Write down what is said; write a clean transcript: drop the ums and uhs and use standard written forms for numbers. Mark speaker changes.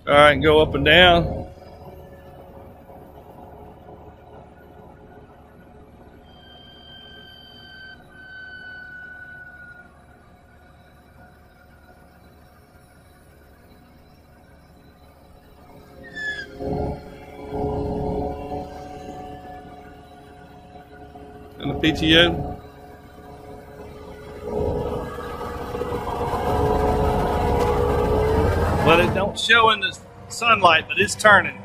Speaker 1: All right, go up and down. And the PTO. Well, it don't show in the sunlight, but it's turning.